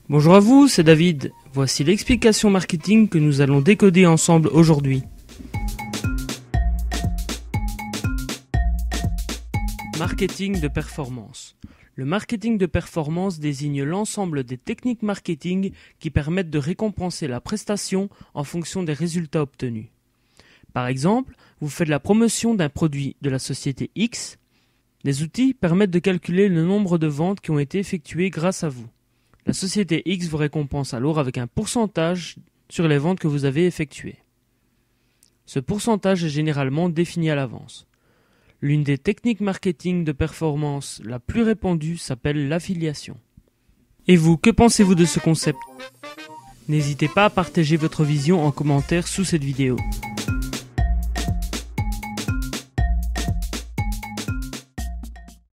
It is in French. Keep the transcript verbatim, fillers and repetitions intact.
Bonjour à vous, c'est David. Voici l'explication marketing que nous allons décoder ensemble aujourd'hui. Marketing de performance. Le marketing de performance désigne l'ensemble des techniques marketing qui permettent de récompenser la prestation en fonction des résultats obtenus. Par exemple, vous faites la promotion d'un produit de la société X. Les outils permettent de calculer le nombre de ventes qui ont été effectuées grâce à vous. La société X vous récompense alors avec un pourcentage sur les ventes que vous avez effectuées. Ce pourcentage est généralement défini à l'avance. L'une des techniques marketing de performance la plus répandue s'appelle l'affiliation. Et vous, que pensez-vous de ce concept ? N'hésitez pas à partager votre vision en commentaire sous cette vidéo.